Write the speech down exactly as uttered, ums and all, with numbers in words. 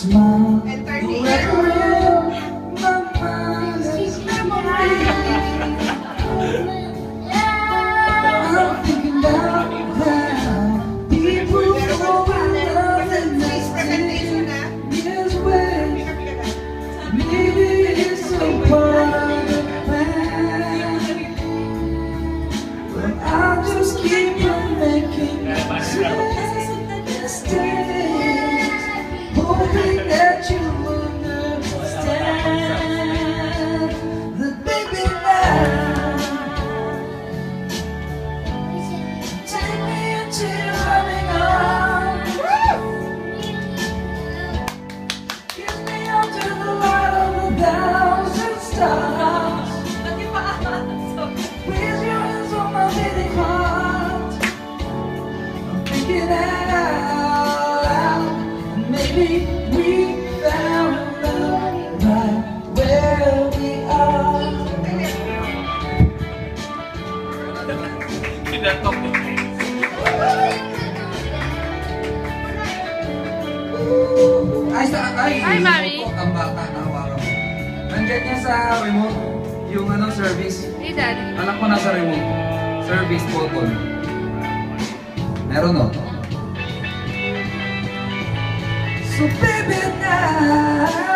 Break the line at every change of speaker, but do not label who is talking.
smile, the record, my mind is memory. I'm thinking about how people fall in love and nothing is when maybe it's a part of the plan. But I'll just keep on making mistakes, hoping that you understand that baby now take me until running on. Kiss me under the light of a thousand stars. Raise your hands on my beating heart. I'm thinking out loud. Maybe we found love right where we are. Ay, sa ay,
Hi, Mami.
ang bata na hawakan mo. Nandiyan niya sa remote, yung anong service.
Hey, Daddy.
Alam ko nasa remote. Service button. Meron no? So baby now